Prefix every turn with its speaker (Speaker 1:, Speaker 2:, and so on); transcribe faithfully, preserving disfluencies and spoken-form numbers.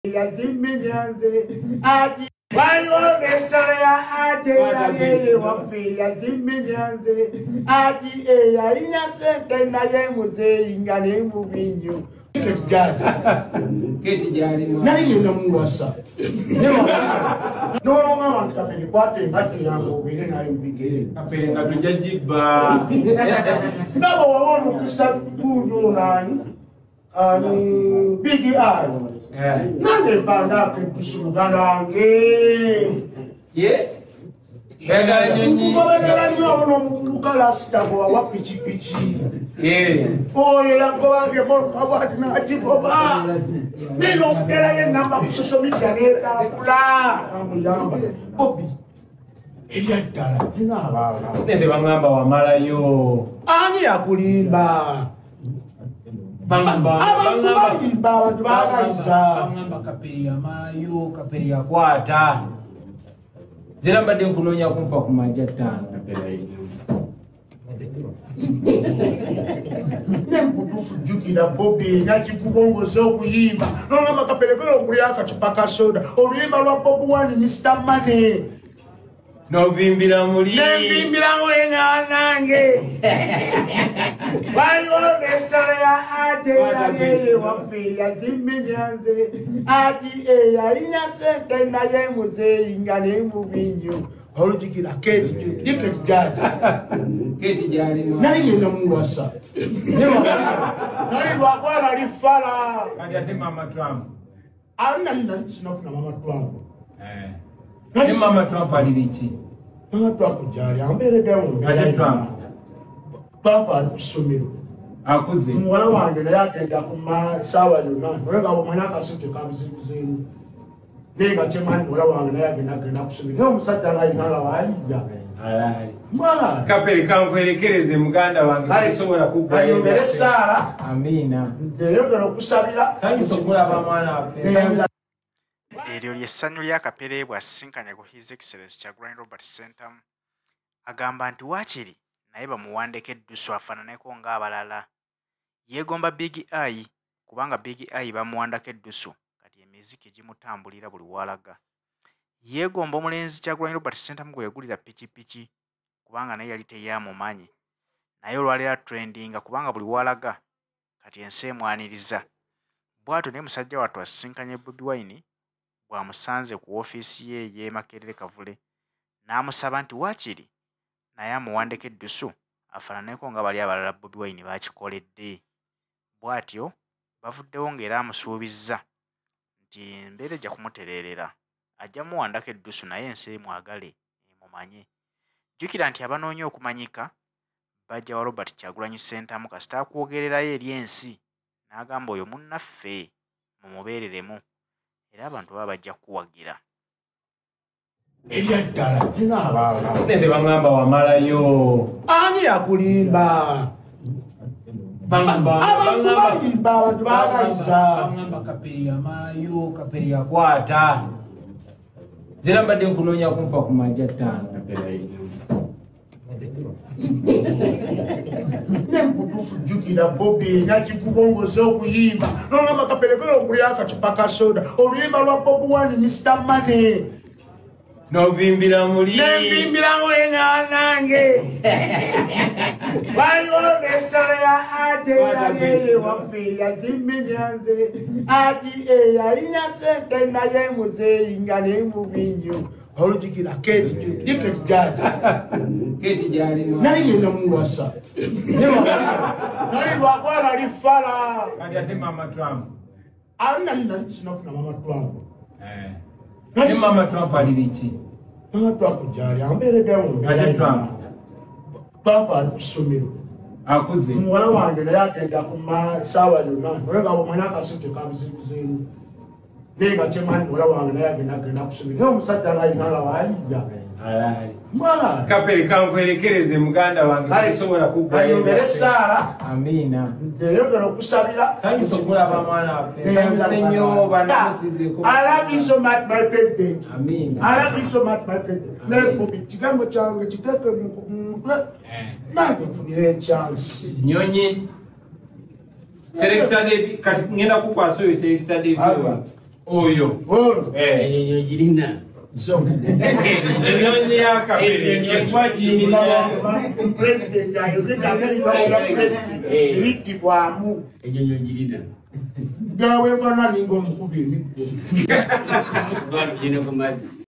Speaker 1: Ya Jimmy Nyanze, Aji, why you always say Aji, Aji, Wafi, ya Jimmy Nyanze, Aji, ya innocent, and I am saying, I am moving you. Get Jari, nothing you know, Musa. No longer want to be watching, but you are moving, I am beginning. A pain of the Jajiba. No, I want to start good on and Big Eye. Nani banda kusumbana nge. Ye. Bega nyinyi. Bega nyinyi ono mukala sita kwa wapichi pichi. Ye. Oye ya kwa ke kwa kwa na ajikoba. Nino kera ye namba kusoso michane ta kula. Amuyamba. Bobi. Eya dala ina baba. Nese bangamba wa mala yo. Ani ya kulimba. Bangamba bangamba bangamba bangamba kaperia mayo kaperia kwata ziramba de kunonya kumpa kumanja tano nembudu kujukira Bobi ngachi kubongo zo kuyimba nongamba kapelekero muri akachipaka soda olimba lwa Bobi wani Mister Money no vimbira muri nembimbira muri nanange why always say Aji, Aji, Wafi, ya Jimmy Nyanze, Aji, ya innocent, and I am saying, I am moving you. How did you get a cage? You get Jari. Get Jari. Nothing you know, Musa. Nothing what are you follow? I got Mama Trump. I'm not enough Mama Trump. Eh. Not Mama Trump, I did. Mama Trump, Jari, I'm better than I Trump. Papa, Sumir. Akuzi mwana wange naye agenda kuma sawa yonna oyo nga omwana akasente kabuzibuzemu naye nga kyemani mwana wange naye agenda agenda kusomera naye omusajja ng'ayinala waayija alaali mwana kapere kankwerekereze muganda wange kisobola kuggwayombere Saala amiina nze yogera okusabira sanyusa okulaba mwana waffe.
Speaker 2: Eryo ly'essanyu lya Kapere bw'asisinkanye ku His Excellency Kyagulanyi Robert Ssentamu agamba nti waakiri naye bamuwandeko eddusu afaananeko ng'abalala. Yeegomba Big Eye kubanga Big Eye bamuwandako eddusu kati emiziki gimutambulira buli walaga. Yeegomba omulenzi Kyagulanyi Robert Ssentamu gwe yagulira pikipiki kubanga naye yali teyamumanyi naye olwaleero trendinga kubanga buli walaga kati ensi emwaniriza. Bw'atyo naye musajja wattu asisinkanye Bobi Wine bw'amusanze ku woofiisi ye y'e Makerere Kavule n'amusaba nti waakiri naye amuwandeko eddusu afaananeko nga bali abalala Bobi Wine baakikoledde. Bw'atyo bavuddewo ng'era amusuubizza nti embeera ejja kumutereerera ajja muwandako eddusu naye ensi emwagale emumanye. Jjukira nti abanoonya okumanyika bajja wa Robert Kyagulanyi Ssentamu kasita akwogererayo eri ensi n'agamba oyo munnaffe mumubeereremu era abantu baba bajja kuwagira.
Speaker 1: Eya ddala ina baba.
Speaker 3: Nese bangamba wamalayo.
Speaker 1: Ani yakulimba?
Speaker 3: Bangamba
Speaker 1: bangamba
Speaker 3: bangamba kaperia mayo kaperia kwata ziramba de kunonya kumpa kumanja tano
Speaker 1: nembudu kujukira Bobi ngachi kubongo zo kuyimba nongamba kapelekero muri akachipaka soda olimba lwa Bobi wani Mister Money
Speaker 3: no vimbira muri
Speaker 1: nembimbira muri nanange why always say Aji, Aji, Wafi, ya Jimmy Nyanze, Aji, ya innocent, and I am saying, I am moving you. How did you get a cage? You get Jari.
Speaker 3: Get Jari.
Speaker 1: Nothing you know, Musa. Nothing what are you follow?
Speaker 3: I got Mama Trump.
Speaker 1: I'm not enough Mama Trump.
Speaker 3: Eh. Ni Mama Trump alidichi.
Speaker 1: Mama Trump Jari, I'm better than
Speaker 3: I Trump.
Speaker 1: Papa Sumir.
Speaker 3: Akuzi
Speaker 1: mwana wange naye agenda kuma sawa yonna oyo nga omwana akasente kabuzibuzemu naye nga kyemani mwana wange naye agenda agenda kusomera naye omusajja ng'ayinala waayija
Speaker 3: alaali
Speaker 1: mwana
Speaker 3: kapere kankwerekereze muganda wange kisobola
Speaker 1: kuggwayombere Saala
Speaker 3: amiina
Speaker 1: nze yogera okusabira
Speaker 3: sanyusa okulaba mwana waffe sanyuse nnyo banamusizeeko.
Speaker 1: I love you so much my president.
Speaker 3: Amiina.
Speaker 1: I love you so much my president. Naye Bobi kigambo kyange kiteeke mu mutwe nange nfunire echance.
Speaker 3: Nyonyi Selector David kati ngenda kukwasa oyo Selector David Oyo.
Speaker 1: Oh.
Speaker 3: Eh.
Speaker 4: Enyonyi girina.
Speaker 1: So.
Speaker 3: Enyonyi ya kabiri. Yekuwa girina.
Speaker 1: President ayogeka ng'ebibaula president. Ebitibwamu.
Speaker 4: Enyonyi girina.
Speaker 1: Gawe nfaanana ng'omukubi emikko.
Speaker 4: Kuba tugenda ku mazzi.